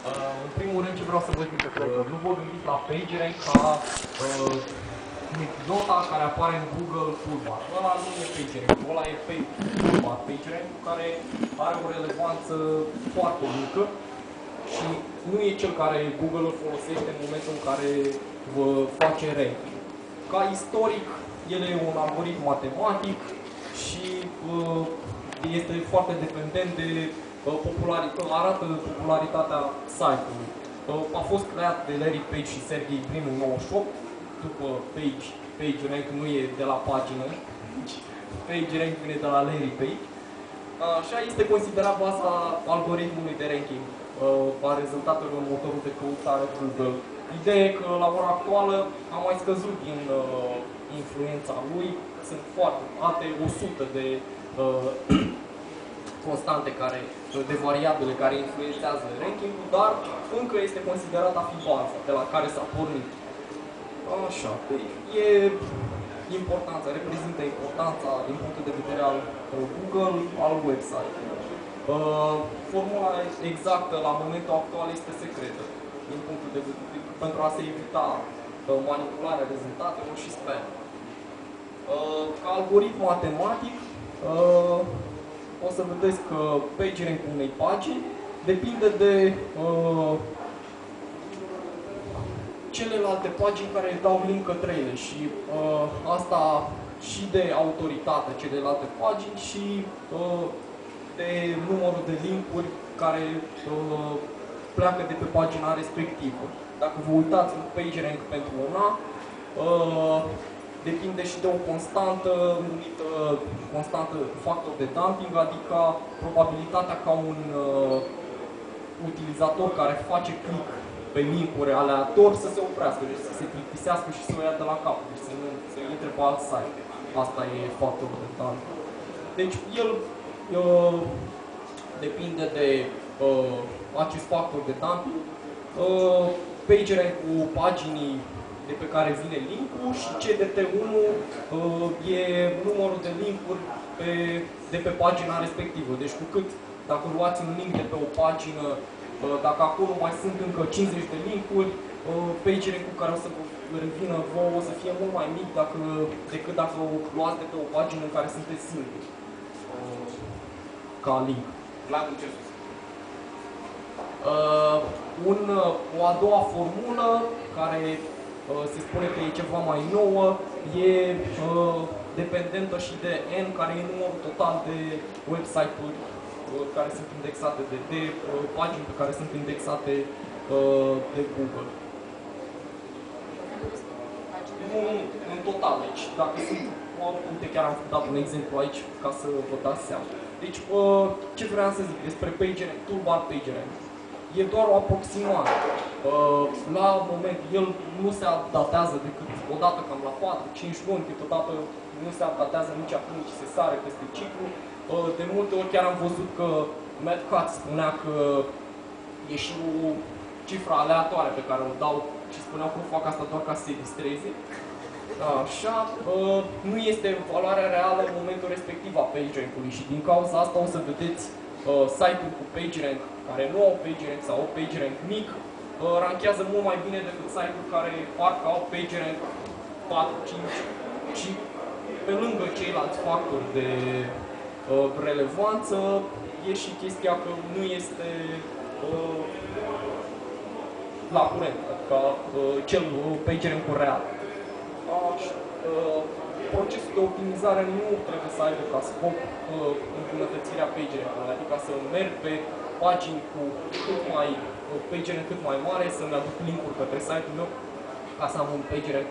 În primul rând ce vreau să vă zic, nu vă gândiți la PageRank ca nota care apare în Google Toolbar. Ăla nu e PageRank, ăla e Toolbar PageRank care are o relevanță foarte mică și nu e cel care Google îl folosește în momentul în care vă face ranking. Ca istoric, el e un algoritm matematic și este foarte dependent de arată popularitatea site-ului. A fost creat de Larry Page și Sergey Brin în 98, după PageRank nu e de la pagină, PageRank vine de la Larry Page. Așa este considerat baza algoritmului de ranking a rezultatelor în motorul de căutare Google. Ideea e că la ora actuală a mai scăzut din influența lui, sunt foarte alte 100 de constante de variabile care influențează rankingul, dar încă este considerat a fi baza de la care s-a pornit. Așa, e importanța, reprezintă importanța din punctul de vedere al Google, al website-ului. Formula exactă la momentul actual este secretă, din punctul de vedere, pentru a se evita manipularea rezultatelor și spam. Ca algoritm matematic, o să vedeți că PageRank-ul unei pagini depinde de celelalte pagini care dau link către ele și asta și de autoritatea celelalte pagini și de numărul de linkuri care pleacă de pe pagina respectivă. Dacă vă uitați în PageRank pentru una, depinde și de o constantă numită constantă factor de dumping, adică probabilitatea ca un utilizator care face click pe linkuri aleator să se oprească, deci să se plictisească și să o ia de la cap, deci să intre pe alt site. Asta e factorul de dumping. Deci el depinde de acest factor de dumping. PageRank-ul paginii de pe care vine linkul și CDT1 e numărul de linkuri de pe pagina respectivă. Deci cu cât, dacă luați un link de pe o pagină, dacă acolo mai sunt încă 50 de linkuri, PageRank-ul care o să vă revină vouă o să fie mult mai mic decât dacă o luați de pe o pagină în care sunteți singuri ca link. Vlad, ce spus? O a doua formulă, care se spune că e ceva mai nouă, e dependentă și de N, care e numărul total de website-uri care sunt indexate, de pagini pe care sunt indexate de Google. Nu, în total, deci dacă sunt, uite, chiar am dat un exemplu aici ca să vă dați seama. Deci, ce vreau să zic despre PageRank, Toolbar PageRank? E doar o aproximare. La moment, el nu se datează decât odată cam la 4-5 luni, câteodată nu se datează nici acum, nici se sare peste ciclu. De multe ori chiar am văzut că Matt Cutts spunea că e și o cifră aleatoare pe care o dau și spuneau că fac asta doar ca să se distreze. Așa, nu este valoarea reală în momentul respectiv a PageRank-ului și din cauza asta o să vedeți site-uri cu PageRank care nu au PageRank sau au PageRank mic, ranchează mult mai bine decât site-uri care parcă au PageRank 4-5 și pe lângă ceilalți factori de relevanță e și chestia că nu este la curent, adică cel PageRank-ul real. Procesul de optimizare nu trebuie să aibă ca scop îmbunătățirea PageRank-ului, adică să merg pe pagini cu PageRank cât mai mare, să-mi aduc link-uri către site-ul meu ca să am un PageRank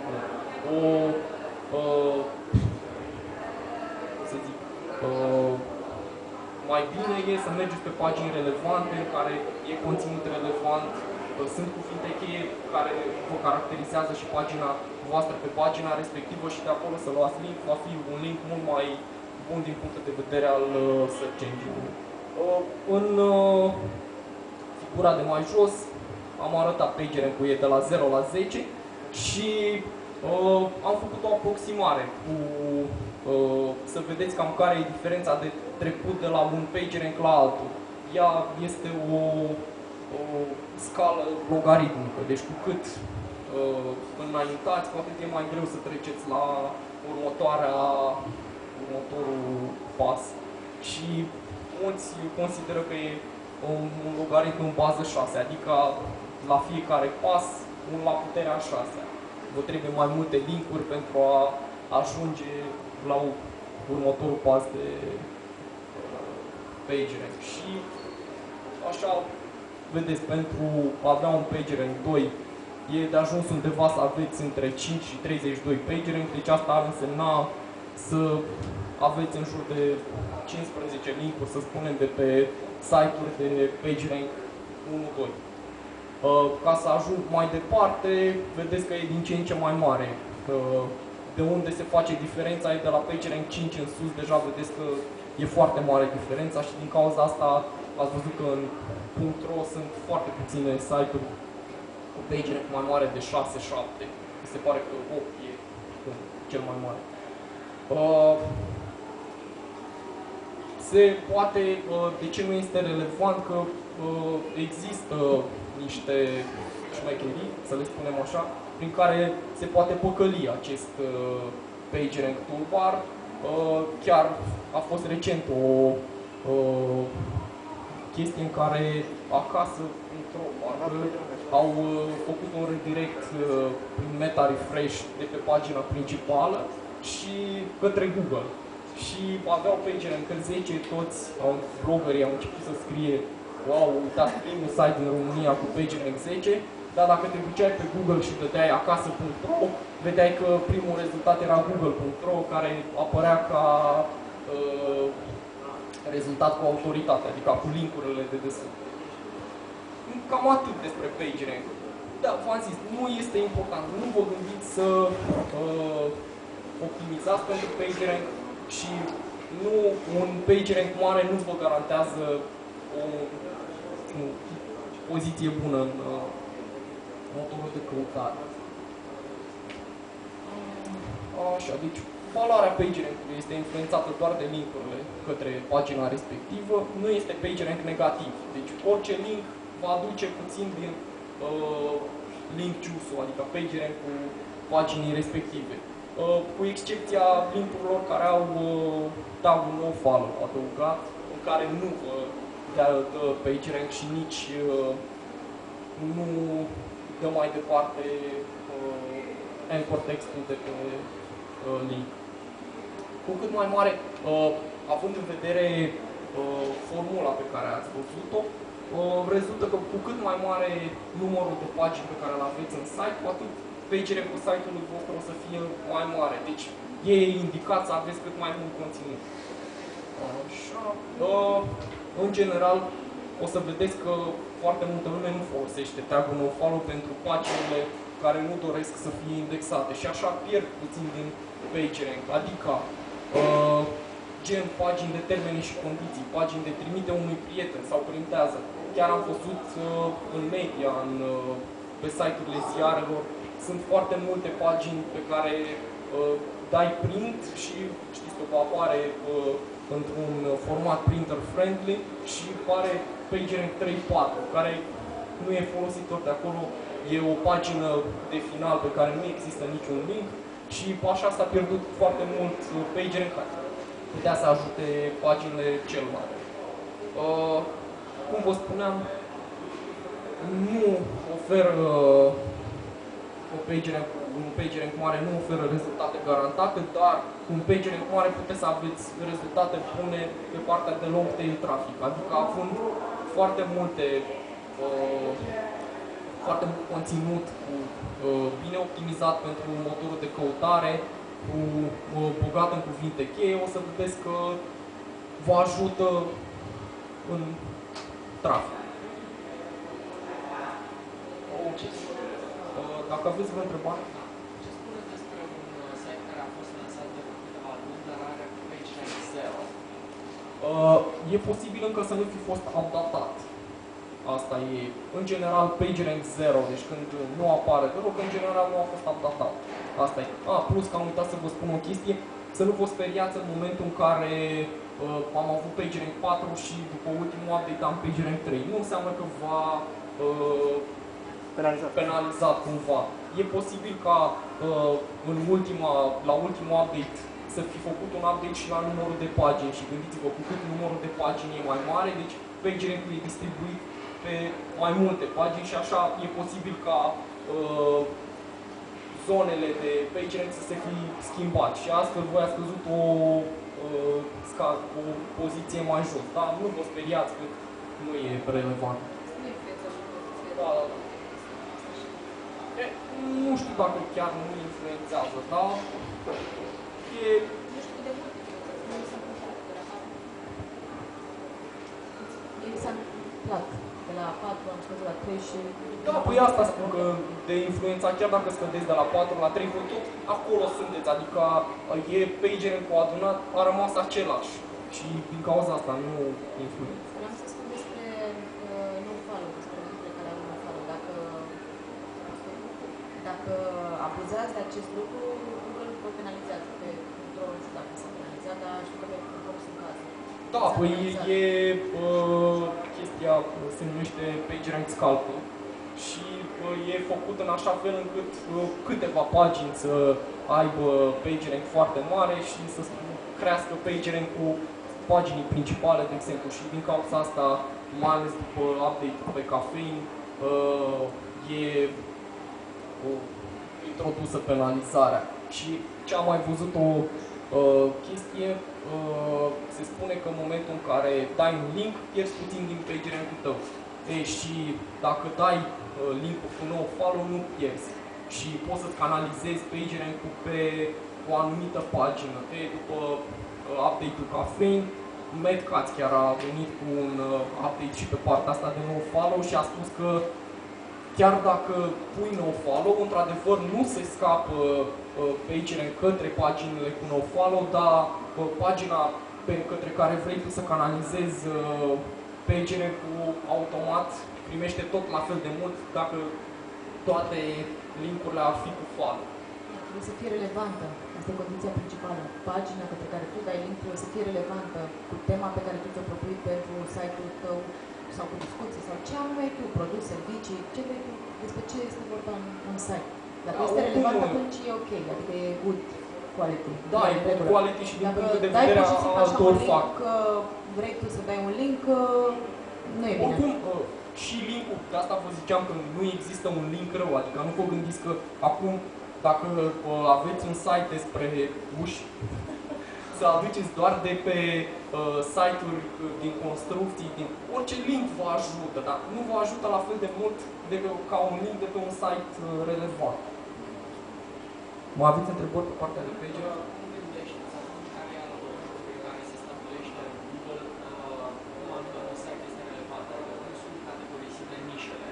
mai bine e să mergeți pe pagini relevante, în care e conținut relevant, sunt cuvinte cheie care vă caracterizează și pagina voastră pe pagina respectivă și de acolo să luați link, va fi un link mult mai bun din punct de vedere al search engine-ului. În figura de mai jos am arătat PageRank-ul e de la 0 la 10 și am făcut o aproximare cu să vedeți cam care e diferența de trecut de la un PageRank la altul. Ea este o scală logaritmică. Deci cu cât înaintați, cu atât e mai greu să treceți la următorul pas. Și mulți consideră că e un logaritm în bază 6, adică la fiecare pas 1 la puterea 6. Vă trebuie mai multe linkuri pentru a ajunge la următorul pas de PageRank. Și așa, vedeți, pentru a avea un PageRank 2 e de ajuns undeva să aveți între 5 și 32 PageRank, deci asta ar însemna să aveți în jur de 15 linkuri, să spunem, de pe site-uri de PageRank 1-2. Ca să ajung mai departe, vedeți că e din ce în ce mai mare. De unde se face diferența e de la PageRank 5 în sus, deja vedeți că e foarte mare diferența și din cauza asta ați văzut că în .ro sunt foarte puține site-uri cu PageRank mai mare de 6-7. Mi se pare că 8 e cel mai mare. Se poate, de ce nu este relevant, că există niște șmecherii, să le spunem așa, prin care se poate păcăli acest PageRank toolbar. Chiar a fost recent o chestie în care acasă.ro au făcut un redirect prin meta refresh de pe pagina principală și către Google. Și aveau PageRank 10, toți bloggerii au început să scrie: wow, uitați, primul site din România cu PageRank 10, dar dacă te duceai pe Google și dădeai acasă.ro, vedeai că primul rezultat era google.ro, care apărea ca rezultat cu autoritate, adică cu linkurile de desubt. Cam atât despre PageRank. Da, v-am zis, nu este important. Nu vă gândiți să optimizați pentru PageRank și nu, un PageRank mare nu vă garantează o poziție bună în motorul de căutare. Așa, deci valoarea PageRank-ului este influențată doar de linkurile către pagina respectivă, nu este PageRank negativ. Deci orice link va aduce puțin din link juice-ul, adică PageRank-ul paginii respective. Cu excepția linkurilor care au tag-ul nofollow adăugat, în care nu vă dă PageRank și nici nu dă mai departe anchor textul de pe link. Cu cât mai mare, având în vedere formula pe care ați văzut-o, rezultă că cu cât mai mare numărul de pagini pe care îl aveți în site, cu atât PageRank-ul site-ului vostru o să fie mai mare. Deci e indicat să aveți cât mai mult conținut. Așa. În general, o să vedeți că foarte multă lume nu folosește tag-ul nofollow pentru paginile care nu doresc să fie indexate și așa pierd puțin din PageRank, adică gen pagini de termene și condiții, pagini de trimite unui prieten sau printează. Chiar am văzut în media, pe site-urile ziarelor, sunt foarte multe pagini pe care dai print și știți că apare într-un format printer friendly și pare PageRank 3.4, care nu e folositor de acolo. E o pagină de final pe care nu există niciun link și așa s-a pierdut foarte mult PageRank, care putea să ajute paginile cel mare. Cum vă spuneam, nu oferă un PageRank mare nu oferă rezultate garantate, dar cu un PageRank mare puteți să aveți rezultate bune pe partea de long tail traffic, adică având foarte mult conținut bine optimizat pentru motorul de căutare, bogat în cuvinte cheie, o să vedeți că vă ajută în trafic. Dacă aveți vreo întrebare? Ce spuneți despre un site care a fost lansat de câteva luni, dar are PageRank 0? E posibil încă să nu fi fost updatat. Asta e, în general, PageRank 0, deci când nu apare deloc, în general nu a fost updatat. Asta e. Plus că am uitat să vă spun o chestie, să nu vă speriați în momentul în care am avut PageRank 4 și după ultimul update am PageRank 3. Nu înseamnă că va penalizat cumva. E posibil ca la ultimul update să fi făcut un update și la numărul de pagini și gândiți-vă, cu cât numărul de pagini e mai mare, deci PageRank-ul e distribuit pe mai multe pagini și așa e posibil ca zonele de PageRank să se fi schimbat și astfel voi ați căzut o poziție mai jos. Dar nu vă speriați că nu e relevant. Da. Nu știu dacă chiar nu influențează, dar e... Nu știu cât de mult influențează, nu s-a întâmplat de la 4. Mie s-a întâmplat. De la 4 am scăzut la 3 și... Da, păi asta spun că de influența, chiar dacă scădeți de la 4 la 3, voi tot acolo sunteți, adică e PageRank-ul adunat, a rămas același și din cauza asta nu influență. Vreau să spun despre no-follow, despre lucrurile care au no-follow. Dacă abuzați de acest lucru, Google vă penalizează pe control, nu știu dacă s-a penalizat, dar știu că pe control sunt cazuri. Da, păi e chestia, se numește PageRank Scalping și e făcut în așa fel încât câteva pagini să aibă PageRank foarte mare și să crească PageRank-ul paginii principale, de exemplu, și din cauza asta, mai ales după update-ul pe Caffeine, e introdusă penalizarea. Și ce am mai văzut o chestie, se spune că în momentul în care dai un link, pierzi puțin din PageRank-ul tău. Și dacă dai link-ul cu no-follow, nu pierzi. Și poți să-ți canalizezi PageRank-ul pe o anumită pagină. După update-ul Caffeine, Matt Cutts chiar a venit cu un update și pe partea asta de no-follow și a spus că chiar dacă pui no-follow, într-adevăr nu se scapă PageRank către paginile cu no-follow, dar pagina către care vrei tu să canalizezi PageRank-ul automat primește tot la fel de mult dacă toate link-urile ar fi cu follow. Trebuie să fie relevantă. Asta e condiția principală. Pagina către care tu dai link trebuie să fie relevantă cu tema pe care tu ți-o propui pentru site-ul tău sau cu discuții sau ce anume tu, produs, servicii, ce vrei tu, despre ce este vorba în site. Dacă este relevant, atunci e ok, adică e good quality. Da, e good quality și din punctul de dai vedere pur și simplu a așa altor un fac. link, vrei tu să dai un link, nu e bine. Oricum, și link-ul, de asta vă ziceam că nu există un link rău, adică nu vă gândiți că acum, dacă aveți un site despre uși, să aduceți doar de pe site-uri din construcții, din orice link vă ajută, dar nu vă ajută la fel de mult ca un link de pe un site relevant. Mai aveți întrebări pe partea de page? Cum gândește-ți atunci care e algoritmul pe care se stabilește Google cum anume un site este relevant, adică cum sunt categorisite nișele?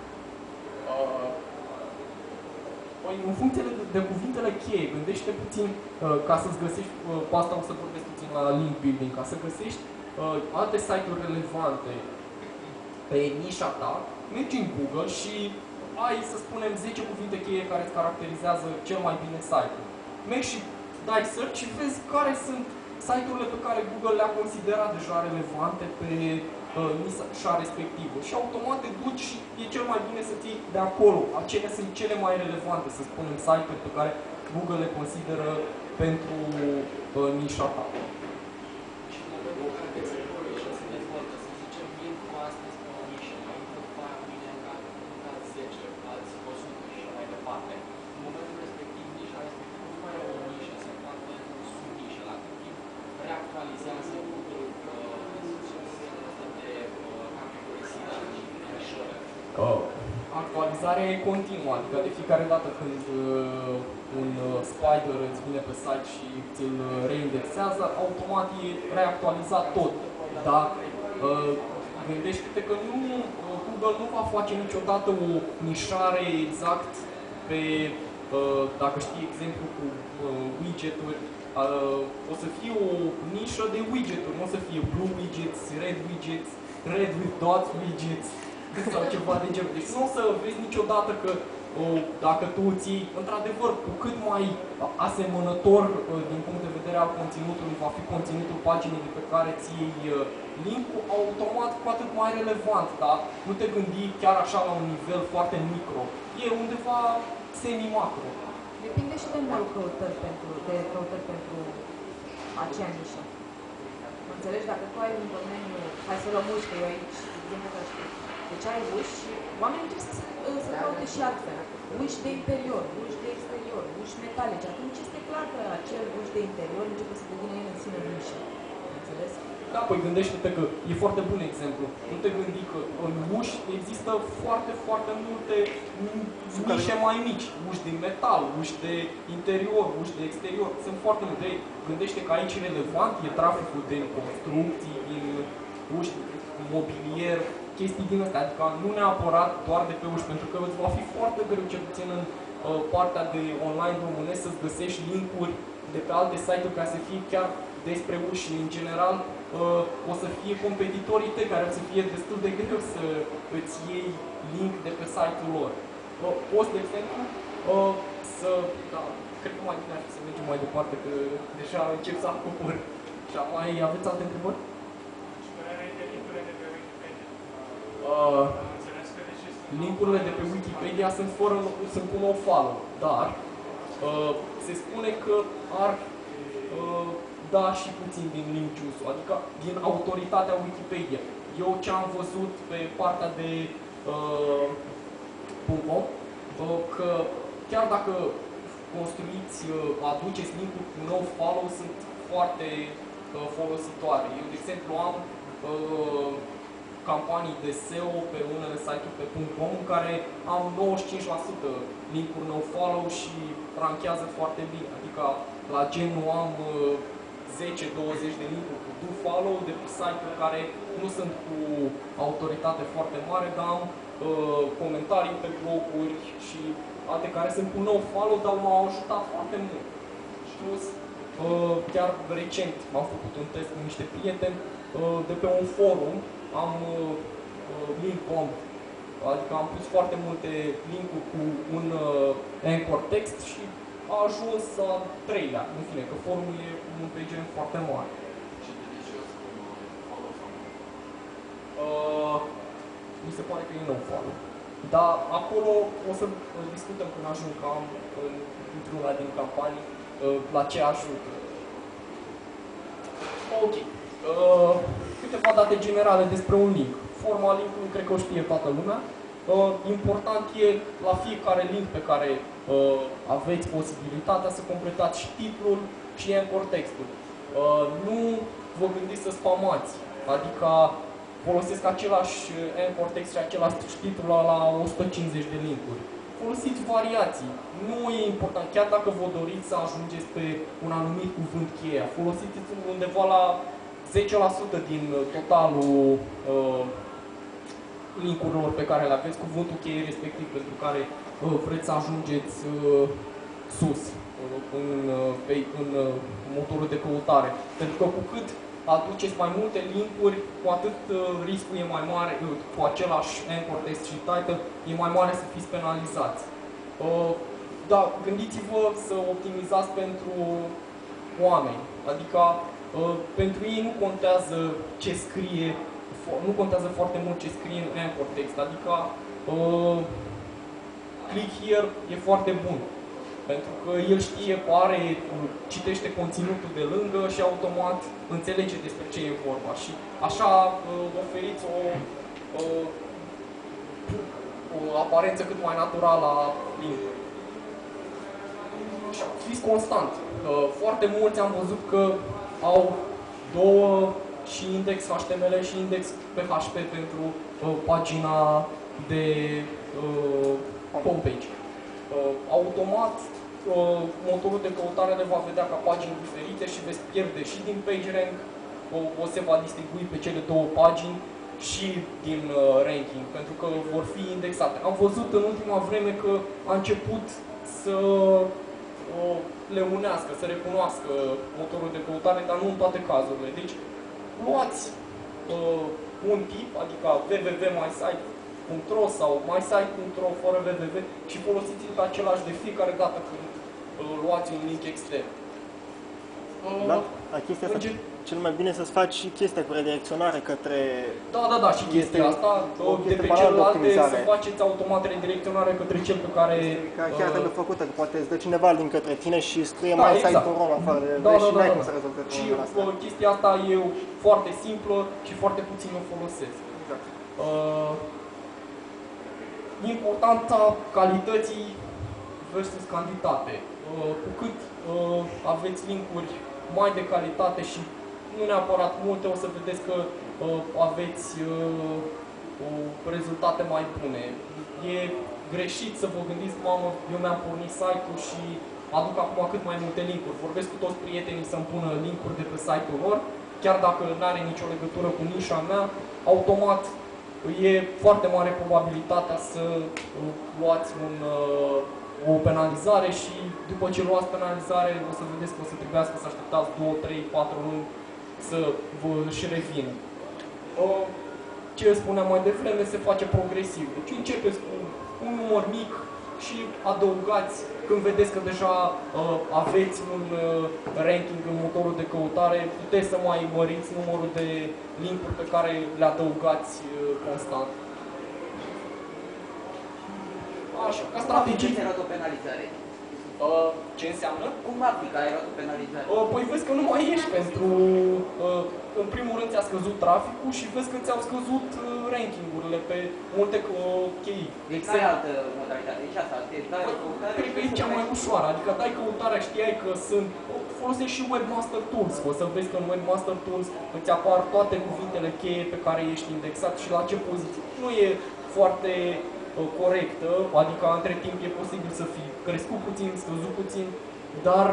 Păi, în funcție de cuvintele cheie, gândește puțin ca să-ți găsești, cu asta o să vorbesc puțin la link building, ca să găsești alte site-uri relevante pe nișa ta, mergi în Google și ai, să spunem, 10 cuvinte cheie care îți caracterizează cel mai bine site-ul. Mergi și dai search și vezi care sunt site-urile pe care Google le-a considerat deja relevante pe nișa respectivă. Și automat te duci și e cel mai bine să ții de acolo. Acelea sunt cele mai relevante, să spunem, site-uri pe care Google le consideră pentru nișa ta. Și în momentul în care dezvoltă și se dezvoltă, să zicem, intru astăzi pe o nișă, mai intru după aia mâine în alți 10, alți 100 și mai departe. În momentul respectiv, nișa respectivă nu mai e o nișă, se poate în sub-nișă. La cât timp reactualizează Google sistemul ăsta de categorisire și nișări? Actualizarea e continuă, adică de fiecare dată când un spider îți vine pe site și ți-l reindexează, automat e reactualizat tot. Dar gândește-te că Google nu va face niciodată o nișare exact pe, dacă știi exemplu cu widget-uri, o să fie o nișă de widget-uri, nu o să fie blue widgets, red with dot widgets, sau ceva de genul. Deci nu o să vezi niciodată că dacă tu îți iei, într-adevăr, cu cât mai asemănător din punct de vedere al conținutului va fi conținutul paginii pe care ți iei link-ul, automat cu atât mai relevant, da? Nu te gândi chiar așa la un nivel foarte micro. E undeva semi-macro. Depinde și de numărul de căutări pentru acea nișă. Mă înțelegi? Dacă tu ai un domeniu, hai să luăm uși, că eu aici, de exemplu, că știu. Deci ai uși și oamenii încep să caute și altfel. Uși de interior, uși de exterior, uși metalice. Atunci este clar că acel uși de interior începe să devină el în sine nișă. Înțeles? Da, păi gândește-te că e foarte bun exemplu. Nu te gândi că în uși există foarte, foarte multe nișe mai mici. Uși din metal, uși de interior, uși de exterior. Sunt foarte multe. Gândește că aici relevant e traficul de construcții, din uși, mobilier, chestii din astea. Adică nu neapărat doar de pe uși, pentru că îți va fi foarte greu, cel puțin în partea de online românesc, să-ți găsești link-uri de pe alte site-uri ca să fie chiar despre uși și în general o să fie competitorii tăi care o să fie destul de greu să îți iei link de pe site-ul lor. Poți, de exemplu, da, cred că mai bine ar fi să mergem mai departe, că deja încep să acopăr. Și mai aveți alte întrebări? Link-urile de pe Wikipedia sunt cu no follow, dar se spune că ar da și puțin din link juice, adică din autoritatea Wikipedia. Eu ce am văzut pe partea de .com, că chiar dacă construiți, aduceți link-uri cu no follow, sunt foarte folositoare. Eu, de exemplu, am campanii de SEO pe unele site-uri pe .com în care am 95% link-uri no follow și ranchează foarte bine. Adică la genul am 10-20 de link-uri cu do follow de pe site-uri care nu sunt cu autoritate foarte mare, dar am comentarii pe bloguri și alte care sunt cu no follow, dar m-au ajutat foarte mult. Plus, chiar recent m-am făcut un test cu niște prieteni de pe un forum, am link bomb, adică am pus foarte multe link-uri cu un anchor text și a ajuns la 3-lea, în fine, că forumul e un page foarte mare. Și delicios cum follow sau nu? Mi se pare că e no follow. Dar acolo o să discutăm când ajung cam într-una din campanii la ce ajută. Ok. Câteva date generale despre un link. Forma link-ului cred că o știe toată lumea. Important e la fiecare link pe care aveți posibilitatea să completați și titlul și anchor textul. Nu vă gândiți să spamați, adică folosesc același anchor text și același titlu la 150 de linkuri. Folosiți variații. Nu e important, chiar dacă vă doriți să ajungeți pe un anumit cuvânt cheie, folosiți undeva la 10% din totalul link-urilor pe care le aveți, cuvântul cheie respectiv pentru care vreți să ajungeți sus în motorul de căutare. Pentru că cu cât aduceți mai multe link-uri, cu atât riscul e mai mare, cu același anchor text și title, e mai mare să fiți penalizați. Da, gândiți-vă să optimizați pentru oameni, adică pentru ei nu contează ce scrie, nu contează foarte mult ce scrie în anchor text, adică click here e foarte bun, pentru că el știe, citește conținutul de lângă și automat înțelege despre ce e vorba și așa oferiți o aparență cât mai naturală a link-ului. Fiți constant. Foarte mulți am văzut că au două și index HTML și index PHP pentru pagina de homepage. Automat, motorul de căutare le va vedea ca pagini diferite și veți pierde și din PageRank, o se va distribui pe cele două pagini și din ranking, pentru că vor fi indexate. Am văzut în ultima vreme că a început să le unească, să recunoască motorul de căutare, dar nu în toate cazurile. Deci, luați un tip, adică www.mysite, .ro sau mysite.ro fără www și folosiți-l pe același de fiecare dată când luați un link extern. La chestia asta, cel mai bine să-ți faci și chestia cu redirecționare către... Da, și chestia asta, de pe celelalte să faceți automat redirecționare către cel pe care... Chiar trebuie făcută, că poate îți dă cineva link către tine și scrie mai site.ro în afară de și n-ai cum să rezolvi problema asta. Și chestia asta e foarte simplă și foarte puțin o folosesc. Exact. Importanța calității versus cantitate. Cu cât aveți linkuri mai de calitate și nu neapărat multe, o să vedeți că aveți rezultate mai bune. E greșit să vă gândiți, mamă, eu mi-am pornit site-ul și aduc acum cât mai multe linkuri. Vorbesc cu toți prietenii să-mi pună linkuri de pe site-ul lor, chiar dacă nu are nicio legătură cu nișa mea, automat e foarte mare probabilitatea să luați o penalizare și după ce luați penalizare o să vedeți că o să trebuiască să așteptați 2, 3, 4 luni să vă și revină. Ce spuneam mai devreme, se face progresiv. Deci începeți cu un număr mic și adăugați când vedeți că deja aveți un ranking în motorul de căutare, puteți să mai măriți numărul de linkuri pe care le adăugați constant. Așa, ca strategie. Cum aplică penalizare? Ce înseamnă? Cum aplică penalizare? Păi vezi că nu mai ești pentru... în primul rând ți-a scăzut traficul și vezi că ți-au scăzut ranking-urile pe multe chei. Deci n-ai altă modalitate, deci asta, dai căutare... Cred că e cea mai ușoară, adică dai căutarea, știai că sunt... Folosești și Webmaster Tools, o să vezi că în Webmaster Tools îți apar toate cuvintele cheie pe care ești indexat și la ce poziție. Nu e foarte corectă, adică între timp e posibil să fii crescut puțin, scăzut puțin, dar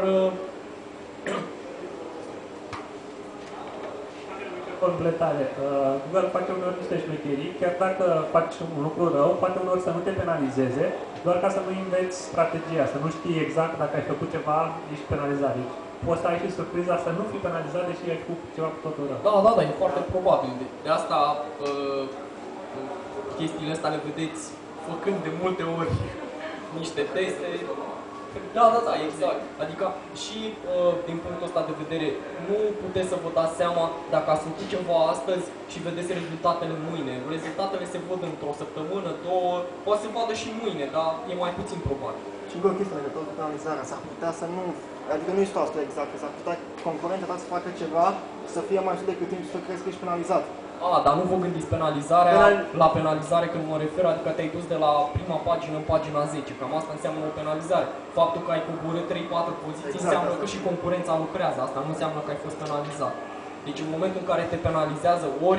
completare. Google face uneori niște șmecherii, chiar dacă faci un lucru rău, poate uneori să nu te penalizeze, doar ca să nu înveți strategia, să nu știi exact dacă ai făcut ceva, ești penalizat. Deci, poți să ai și surpriza să nu fii penalizat, deși ai făcut ceva cu totul rău. Da, e foarte probabil. De asta chestiile astea le vedeți făcând de multe ori niște teste. Da, exact. Adică și din punctul ăsta de vedere, nu puteți să vă dați seama dacă ați făcut ceva astăzi și vedeți rezultatele mâine. Rezultatele se văd într-o săptămână, 2, poate se vadă și mâine, dar e mai puțin probabil. Și încă o chestie legătură cu penalizarea, s-ar putea să nu, adică nu este asta exact, s-ar putea concurența ta să facă ceva să fie mai sus decât timp să crezi că ești penalizat. Dar nu vă gândiți penalizarea, la penalizare când mă refer, adică te-ai dus de la prima pagină în pagina 10, cam asta înseamnă o penalizare. Faptul că ai coborât 3-4 poziții înseamnă că și concurența lucrează, asta nu înseamnă că ai fost penalizat. Deci în momentul în care te penalizează ori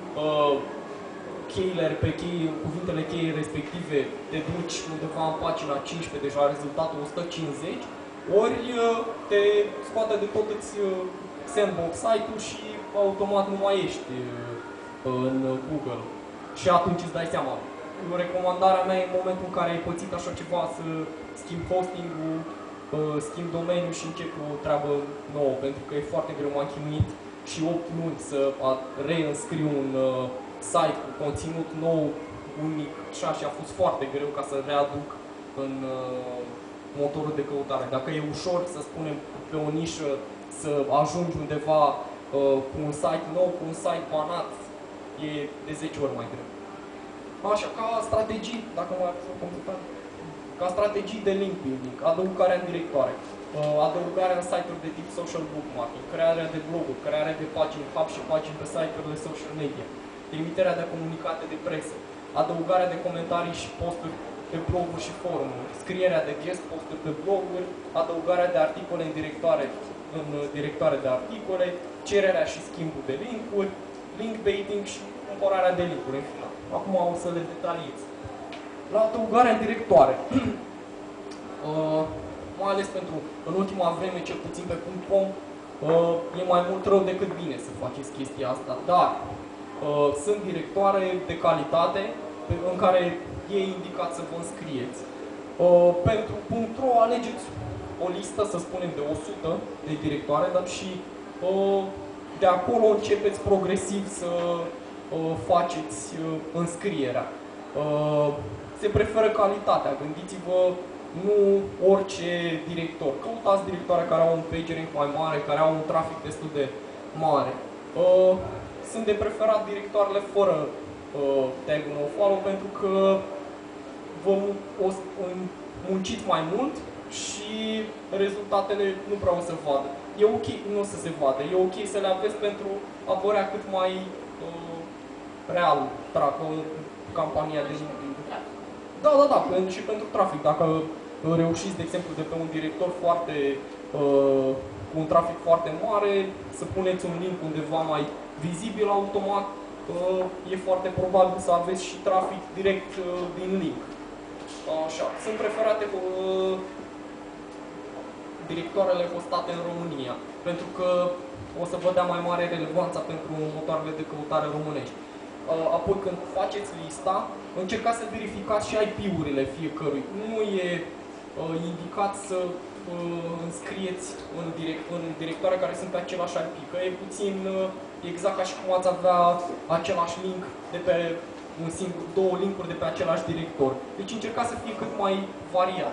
cuvintele cheie respective te duci undeva în pagina 15, deja rezultatul 150, ori te scoate de tot, îți sandbox site-ul și automat nu mai ești în Google. Și atunci îți dai seama. Recomandarea mea e în momentul în care ai pățit așa ceva să schimbi hosting-ul, schimbi domeniul și începi o treabă nouă, pentru că e foarte greu, m-am chinuit și 8 luni să reînscriu un site cu conținut nou, unic, și a fost foarte greu ca să readuc în motorul de căutare. Dacă e ușor, să spunem, pe o nișă să ajungi undeva cu un site nou, cu un site banat, e de 10 ori mai greu. Așa, ca strategii, dacă mai ați completat, ca strategii de link building, adăugarea în directoare, adăugarea în site-uri de tip social bookmarking, crearea de bloguri, crearea de pagini hub și pagini pe site-urile social media, trimiterea de comunicate de presă, adăugarea de comentarii și posturi pe bloguri și forumuri, scrierea de guest posturi pe bloguri, adăugarea de articole în directoare de articole, cererea și schimbul de linkuri, link baiting și cumpărarea de linkuri în final. Acum o să le detaliez. La adăugarea în directoare, mai ales pentru, în ultima vreme, cel puțin pe .com, e mai mult rău decât bine să faceți chestia asta, dar sunt directoare de calitate în care e indicat să vă înscrieți. Pentru .ro alegeți o listă, să spunem, de 100 de directoare, dar și de acolo începeți progresiv să faceți înscrierea. Se preferă calitatea. Gândiți-vă, nu orice director. Căutați directoare care au un pagering mai mare, care au un trafic destul de mare. Sunt de preferat directoarele fără tag-ul nofollow pentru că vă munciți mai mult și rezultatele nu prea o să vadă. E ok, nu o să se vadă, e ok să le aveți pentru a părea cât mai real campania de LinkedIn. Da, și pentru trafic. Dacă reușiți, de exemplu, de pe un director foarte cu un trafic foarte mare, să puneți un link undeva mai vizibil, automat e foarte probabil să aveți și trafic direct din link. Așa. Sunt preferate directoarele hostate în România, pentru că o să vă dea mai mare relevanța pentru motoarele de căutare românești. Apoi, când faceți lista, încercați să verificați și IP-urile fiecărui. Nu e indicat să înscrieți în directoare care sunt pe același IP, că e puțin exact ca și cum ați avea același link de pe două linkuri de pe același director. Deci încercați să fie cât mai variat.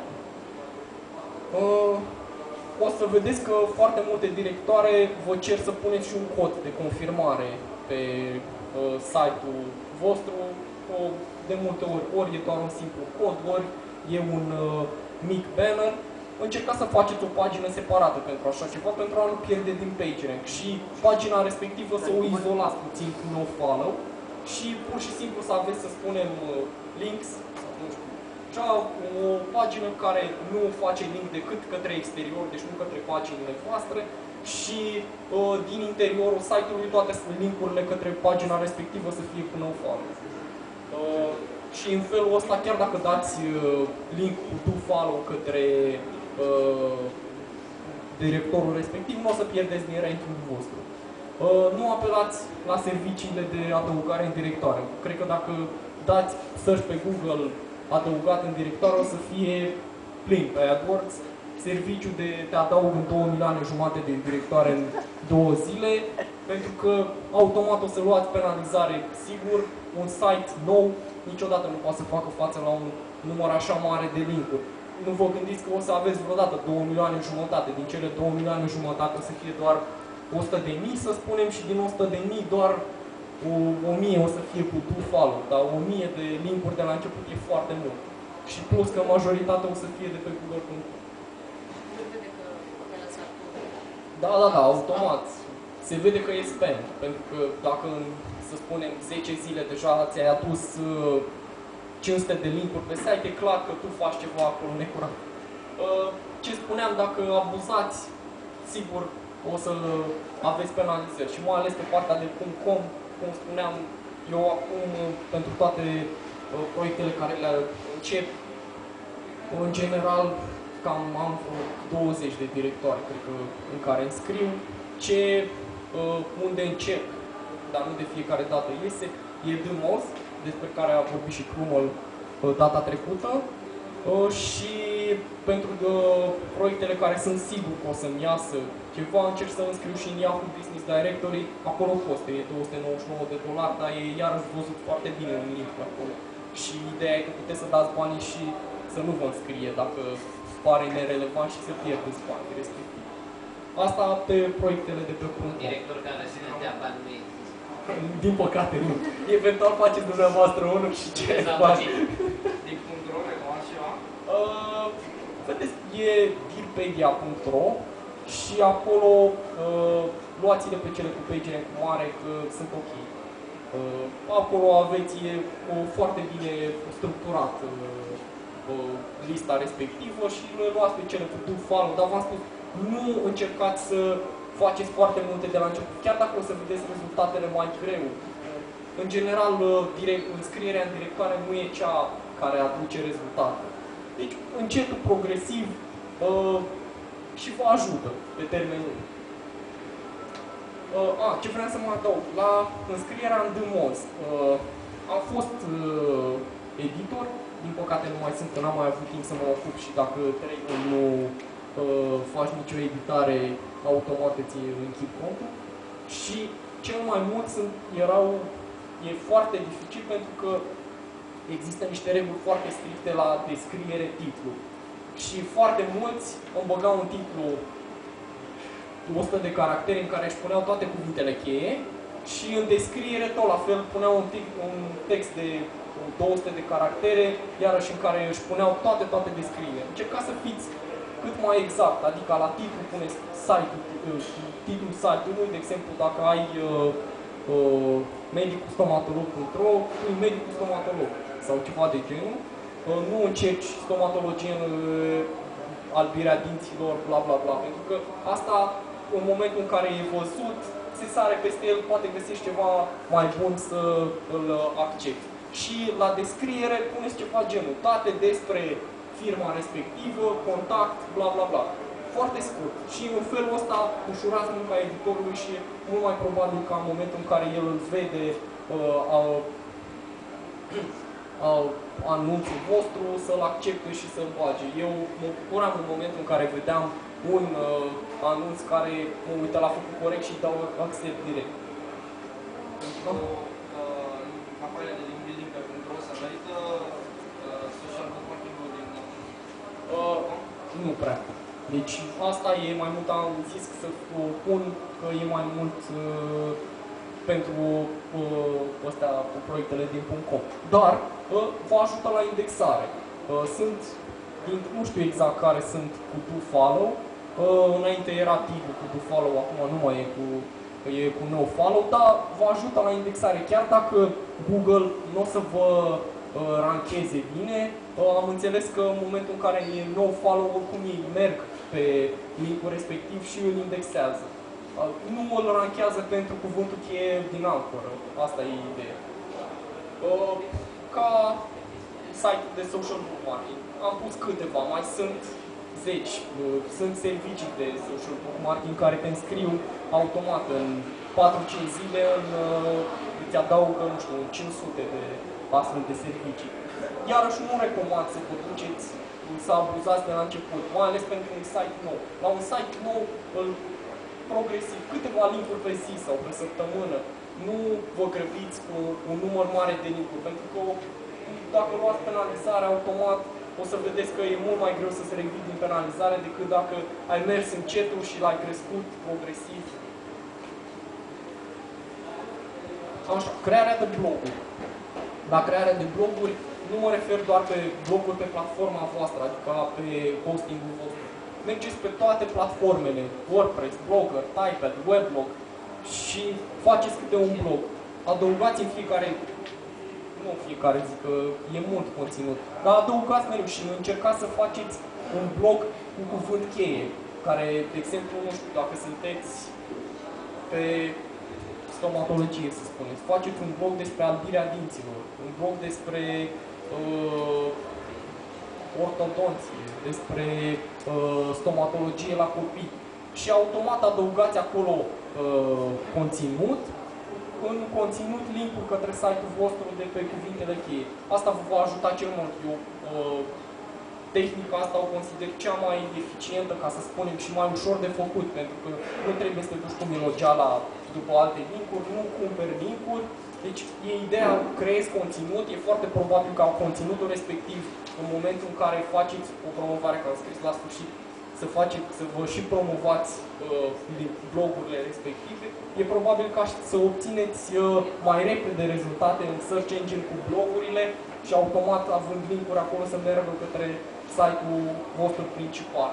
O să vedeți că foarte multe directoare vă cer să puneți și un cod de confirmare pe site-ul vostru. De multe ori e doar un simplu cod, ori e un mic banner. Încercați să faceți o pagină separată pentru așa ceva, pentru a nu pierde din PageRank și pagina respectivă să o izolați puțin cu nofollow și pur și simplu să aveți, să spunem, links, nu știu, așa, o pagină care nu face link decât către exterior, deci nu către paginile voastre, și din interiorul site-ului toate linkurile către pagina respectivă să fie cu nofollow. Și în felul ăsta, chiar dacă dați link cu dofollow către directorul respectiv, nu o să pierdeți din ranking-ul vostru. Nu apelați la serviciile de adăugare în directoare. Cred că dacă dați search pe Google adăugat în directoare, o să fie plin pe AdWords. Serviciul de te adaug în 2 milioane jumate de directoare în 2 zile, pentru că automat o să luați penalizare. Sigur, un site nou niciodată nu poate să facă față la un număr așa mare de linkuri. Nu vă gândiți că o să aveți vreodată 2 milioane jumătate. Din cele 2 milioane jumătate o să fie doar 100.000, să spunem, și din 100.000 doar 1000 o să fie cu dofollow, dar 1000 de linkuri de la început e foarte mult. Și plus că majoritatea o să fie de pe Google.com. Da, automat. Se vede că e spam, pentru că dacă, să spunem, 10 zile deja ți-ai adus 500 de linkuri pe site, e clar că tu faci ceva acolo necurat. Ce spuneam, dacă abuzați, sigur o să aveți penalizări și mai ales pe partea de .com, cum spuneam, eu acum pentru toate proiectele care le încep, în general, cam am 20 de directoare, cred că, în care înscriu. Unde încerc, dar nu de fiecare dată iese, e Demos, despre care a vorbit și Crumul data trecută. Și pentru proiectele care sunt sigur că o să-mi iasă ceva, încerc să înscriu și în Yahoo Business Directory. Acolo costă, e $299, dar e iarăși văzut foarte bine un link acolo. Și ideea e că puteți să dați banii și să nu vă înscrie dacă pare nerelevant și să pierdeți banii respectiv. Asta pe proiectele de pe .com. Director care se dea bani nu există. Din păcate nu. Eventual faceți dumneavoastră unul și ce faci. Din .ro recomand ceva? Vedeți, e dirpedia.ro și acolo luați-le pe cele cu PageRank mare, că sunt ok. Acolo aveți o foarte bine structurat lista respectivă și le luați pe cele cu dofollow, dar v-am spus, nu încercați să faceți foarte multe de la început, chiar dacă o să vedeți rezultatele mai greu. În general, înscrierea în directoare nu e cea care aduce rezultate. Deci, încetul, progresiv și vă ajută pe termen lung. Ce vreau să mă adaug? La înscrierea în Demos, am fost editor, din păcate nu mai sunt, că n-am mai avut timp să mă ocup și dacă 3 luni nu faci nicio editare, automat îți închid contul. Și cel mai mult e foarte dificil pentru că există niște reguli foarte stricte la descriere titlu. Și foarte mulți îmi băgau un titlu 100 de caractere în care își puneau toate cuvintele cheie și în descriere tot la fel puneau un text de 200 de caractere, iarăși în care își puneau toate descrierile. Încercați să fiți cât mai exact, adică la titlu puneți titlul site-ului, de exemplu dacă ai medicul-stomatolog.ro, pui medicul stomatolog sau ceva de genul. Nu încerci stomatologie în albirea dinților, bla bla bla, pentru că asta, în momentul în care e văzut, se sare peste el, poate găsești ceva mai bun să îl accepti. Și la descriere puneți ceva genul, date despre firma respectivă, contact, bla bla bla. Foarte scurt. Și în felul ăsta ușurați munca editorului și e mult mai probabil ca în momentul în care el îl vede anunțul vostru, să-l accepte și să-l bage. Eu mă bucuram în momentul în care vedeam un anunț care mă uită la făcut corect și dau accept direct. Pentru campania de link building pe .ro se merită social networking-ul din nu prea. Deci asta e mai mult, am zis să pun că e mai mult pentru astea, proiectele din .com. Dar vă ajută la indexare. Sunt, nu știu exact care sunt cu do-follow. Înainte era titlul cu do-follow, acum nu mai e cu no-follow, dar vă ajută la indexare. Chiar dacă Google nu o să vă rancheze bine, am înțeles că în momentul în care e no-follow, oricum ei merg pe linkul respectiv și îl indexează. Nu îl ranchează pentru cuvântul cheie din ancoră. Asta e ideea. Ca site-ul de social bookmarking, am pus câteva, mai sunt 10. Sunt servicii de social bookmarking care te înscriu automat în 4-5 zile, îți adaugă, nu știu, 500 de astfel de servicii. Iarăși nu recomand să vă duceți să abuzați de la început, mai ales pentru un site nou. La un site nou, progresiv, câteva linkuri pe zi sau pe săptămână. Nu vă grăbiți cu un număr mare de linkuri, pentru că dacă luați penalizare automat, o să vedeți că e mult mai greu să se revii din penalizare decât dacă ai mers încetul și l-ai crescut progresiv. Așa, crearea de bloguri. La crearea de bloguri nu mă refer doar pe bloguri pe platforma voastră, adică pe hosting-ul vostru. Mergeți pe toate platformele, WordPress, Blogger, Typepad, Weblog și faceți câte un blog. Adăugați în fiecare, nu în fiecare zi, că e mult conținut, dar adăugați mereu și încercați să faceți un blog cu cuvânt cheie, care, de exemplu, nu știu, dacă sunteți pe stomatologie, să spuneți, faceți un blog despre albirea dinților, un blog despre ortodonție, despre stomatologie la copii și automat adăugați acolo conținut, în conținut link-uri către site-ul vostru de pe cuvintele cheie. Asta vă va ajuta cel mult. Eu tehnica asta o consider cea mai eficientă, ca să spunem, și mai ușor de făcut, pentru că nu trebuie să te duci cu milogeala după alte link-uri, nu cumperi link-uri. Deci e ideea, creezi conținut, e foarte probabil ca conținutul respectiv, în momentul în care faceți o promovare, că am scris la sfârșit, să vă și promovați blogurile respective, e probabil ca să obțineți mai repede rezultate în search engine cu blogurile și automat având link-uri acolo să meargă către site-ul vostru principal.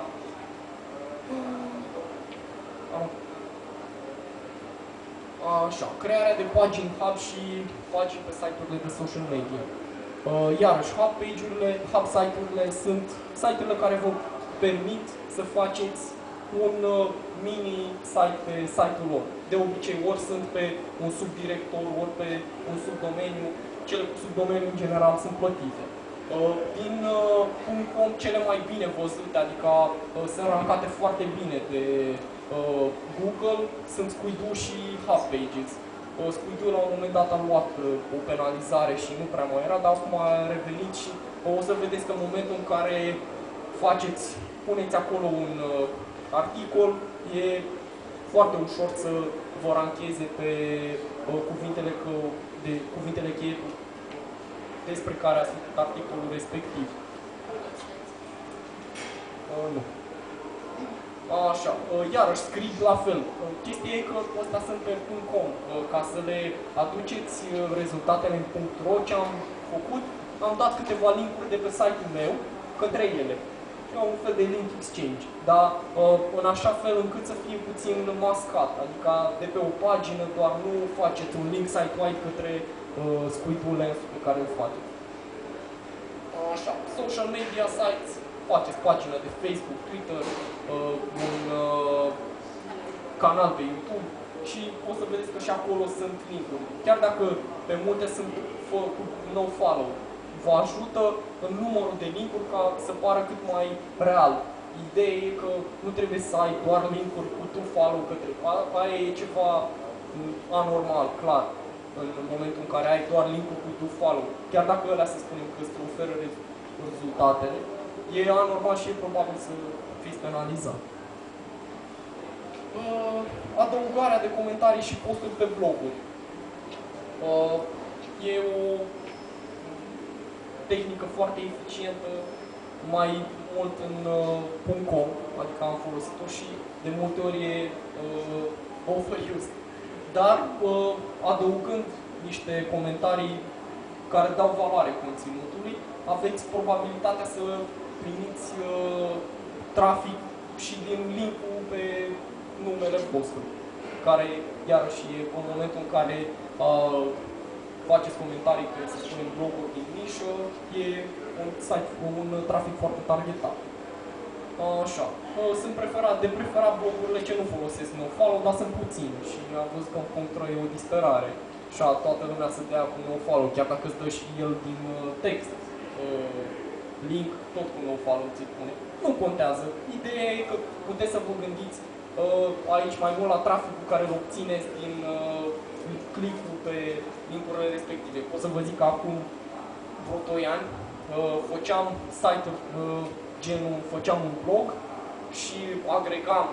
Așa, crearea de pagini hub și pagini pe site-urile de social media. Iarăși, hub page-urile, hub site-urile sunt site-urile care vă permit să faceți un mini site pe site-ul lor. De obicei, ori sunt pe un subdirector, ori pe un subdomeniu. Cele cu subdomeniu, în general, sunt plătite. Din .com, cele mai bine văzute, adică sunt rankate foarte bine de Google, sunt Squidoo și Hub Pages. Squidoo la un moment dat a luat o penalizare și nu prea mai era, dar acum a revenit și o să vedeți că în momentul în care puneți acolo un articol, e foarte ușor să vă rancheze pe cuvintele cheie despre care ați făcut articolul respectiv. Nu. Așa, iarăși scriu la fel. Chestia e că ăsta sunt pe .com. Ca să le aduceți rezultatele în .ro ce am făcut, am dat câteva linkuri de pe site-ul meu către ele. Un fel de link exchange, dar în așa fel încât să fie puțin mascat, adică de pe o pagină doar nu faceți un link site-wide către squid-ul pe care îl faceți. Așa, social media sites, faceți pagina de Facebook, Twitter, un canal pe YouTube și o să vedeți că și acolo sunt linkuri. Chiar dacă pe multe sunt cu no follow, vă ajută în numărul de linkuri ca să pară cât mai real. Ideea e că nu trebuie să ai doar linkuri cu tu follow către. Aia e ceva anormal, clar, în momentul în care ai doar linkuri cu tu follow. Chiar dacă ălea să spunem că îți oferă rezultatele, e anormal și e probabil să fiți penalizat. Adăugarea de comentarii și posturi pe bloguri. E o tehnică foarte eficientă, mai mult în .com, adică am folosit-o și de multe ori e overused. Dar adăugând niște comentarii care dau valoare conținutului, aveți probabilitatea să primiți trafic și din link-ul pe numele vostru, care iarăși e în momentul în care faceți comentarii pe, să spunem, bloguri din nișă, e un site, un trafic foarte targetat. Așa. Sunt de preferat blogurile ce nu folosesc nofollow, dar sunt puține și am văzut că în .ro e o disperare. Și toată lumea să dea cu nofollow, chiar dacă îți dă și el din text. Link, tot cu nofollow ți pune. Nu contează. Ideea e că puteți să vă gândiți aici mai mult la traficul care îl obțineți din click-ul pe link-urile respective. Pot să vă zic că acum vreo 2 ani făceam site-uri genul, făceam un blog și agregam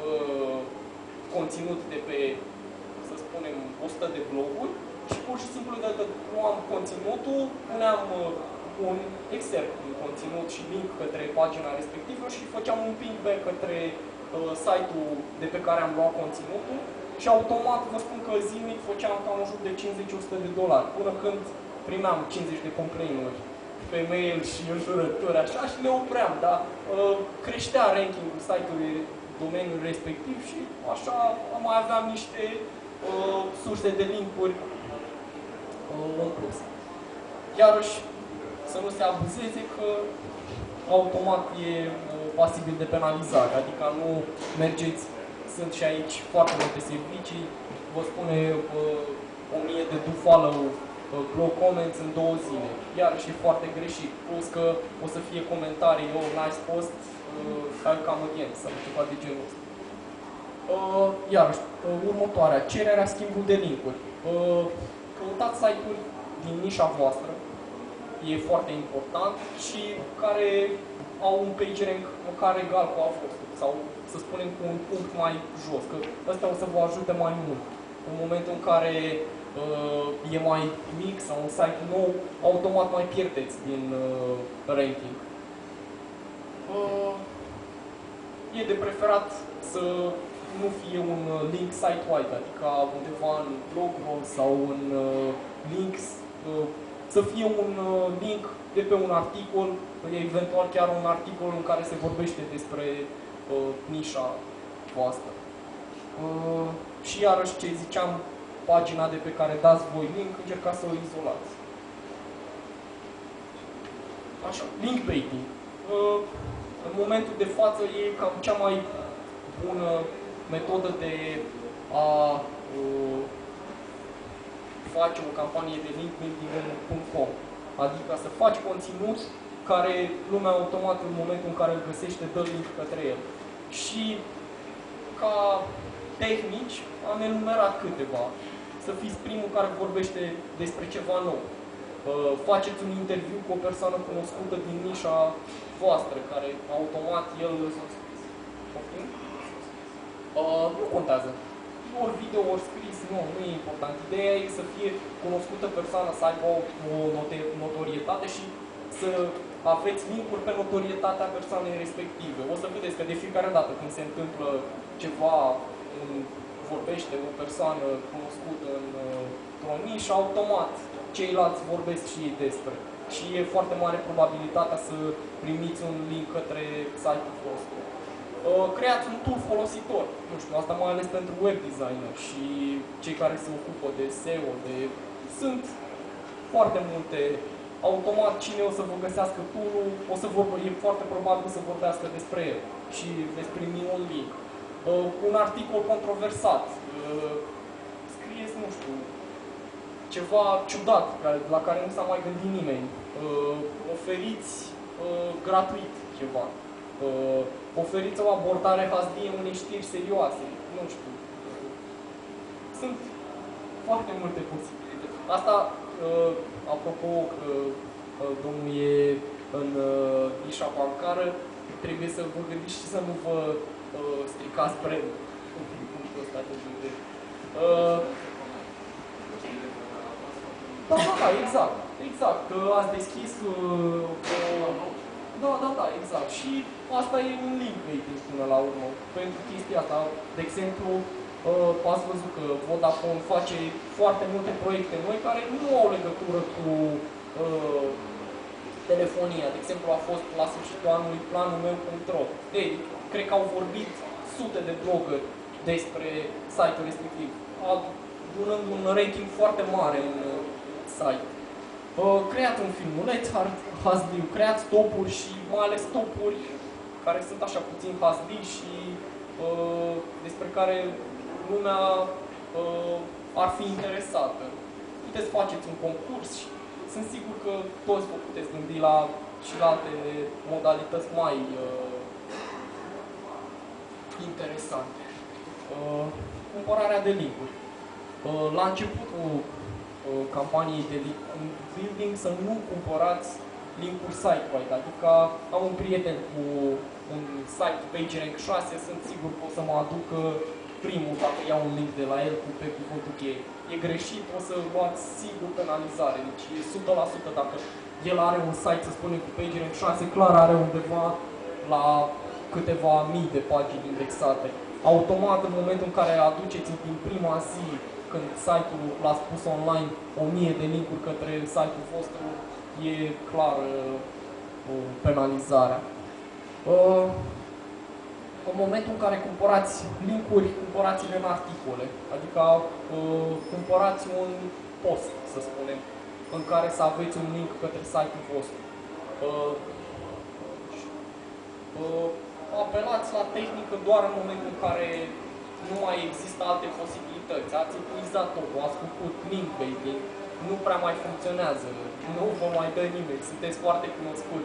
conținut de pe, să spunem, 100 de bloguri și pur și simplu dacă luam conținutul, puneam un excerpt din conținut și link către pagina respectivă și făceam un ping back către site-ul de pe care am luat conținutul și automat vă spun că zilnic făceam cam în jur de $50-100 până când primeam 50 de complain-uri pe mail și înjurături așa și le opream, dar creștea ranking-ul site-ului domeniul respectiv și așa mai aveam niște surse de link-uri în plus. Iarăși, să nu se abuzeze că automat e pasibil de penalizare, adică nu mergeți, sunt și aici foarte multe servicii, vă spune 1000 de do follow blog comments în 2 zile, iarăși e foarte greșit, plus că o să fie comentarii, nice post, I'll come again, sau ceva de genul ăsta. Iarăși, următoarea, cererea schimbului de linkuri. Căutați site-uri din nișa voastră, e foarte important și care au un PageRank măcar egal cu a vostru, sau să spunem cu un punct mai jos, că ăsta o să vă ajute mai mult. În momentul în care e mai mic sau un site nou, automat mai pierdeți din ranking. E de preferat să nu fie un link site-wide, adică undeva în blog sau în links, să fie un link de pe un articol, eventual chiar un articol în care se vorbește despre nișa voastră. Și iarăși ce ziceam, pagina de pe care dați voi link, încercați să o izolați. Așa, link baiting. În momentul de față e cam cea mai bună metodă de a face o campanie de link building în .com. Adică să faci conținut care lumea automat în momentul în care îl găsește dă link către el. Și ca tehnici am enumerat câteva. Să fiți primul care vorbește despre ceva nou. Faceți un interviu cu o persoană cunoscută din nișa voastră, care automat el... Nu contează. ori video, ori scris, nu e important. Ideea e să fie cunoscută persoană, să aibă o notorietate și să aveți linkuri pe notorietatea persoanei respective. O să vedeți că de fiecare dată când se întâmplă ceva, vorbește o persoană cunoscută într-o nișă, automat ceilalți vorbesc și ei despre. Și e foarte mare probabilitatea să primiți un link către site-ul vostru. Creați un tool folositor, nu știu, asta mai ales pentru web designer și cei care se ocupă de SEO, sunt foarte multe. Automat cine o să vă găsească tool-ul, e foarte probabil să vorbească despre el și veți primi un link. Un articol controversat, scrieți, nu știu, ceva ciudat, la care nu s-a mai gândit nimeni. Oferiți gratuit ceva. Oferiți o abordare HD unei știri serioase. Nu știu. Sunt foarte multe posibilități. Asta, apropo că domnul e în nișa bancară, trebuie să vă gândiți și să nu vă stricați brandul. Da, exact, că ați deschis Da, exact. Și asta e un link baiting până la urmă. Pentru chestia asta, de exemplu, ați văzut că Vodafone face foarte multe proiecte noi care nu au legătură cu telefonia. De exemplu, a fost la sfârșitul anului planul meu.ro. Ei, cred că au vorbit sute de blogări despre site-ul respectiv, adunând un ranking foarte mare în site. Creați un filmuleț HD, creați topuri și mai ales topuri care sunt așa puțin HD și despre care lumea ar fi interesată. Puteți faceți un concurs și sunt sigur că toți vă puteți gândi și la alte modalități mai interesante. Cumpărarea de linkuri. La începutul campaniei de link building să nu cumpărați linkuri site-wide, adică am un prieten cu un site PageRank 6, sunt sigur că o să mă aducă primul dacă iau un link de la el pe cuvântul cheie. E greșit, o să luați sigur penalizare, deci e 100% dacă el are un site, să spunem, cu PageRank 6, clar are undeva la câteva mii de pagini indexate. Automat, în momentul în care aduceți din prima zi, când site-ul l-ați pus online 1000 de linkuri către site-ul vostru, e clar penalizarea. În momentul în care cumpărați linkuri, cumpărați-le în articole, adică cumpărați un post, să spunem, în care să aveți un link către site-ul vostru. Apelați la tehnică doar în momentul în care nu mai există alte posibilități. Ați epuizat totul, ați făcut link baiting, nu prea mai funcționează, nu vă mai dă nimeni, sunteți foarte cunoscut.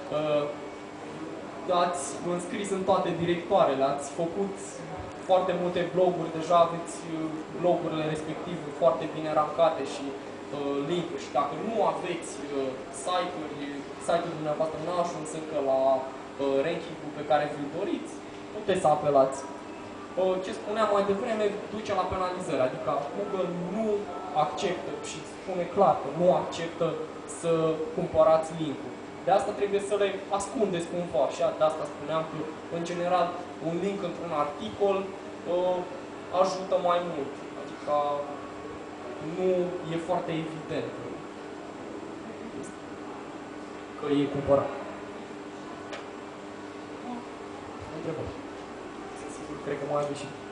Ați înscris în toate directoarele, ați făcut foarte multe bloguri, deja aveți blogurile respective foarte bine rankate și link-uri. Și dacă nu aveți site-ul dumneavoastră nu a ajuns încă la ranking-ul pe care vi-l doriți, puteți să apelați. Ce spuneam mai devreme duce la penalizări, adică Google nu acceptă și spune clar că nu acceptă să cumpărați link-uri. De asta trebuie să le ascundeți cumva și de asta spuneam că, în general, un link într-un articol ajută mai mult, adică nu e foarte evident că e cumpărat. Întrebări. Cred că mai avem și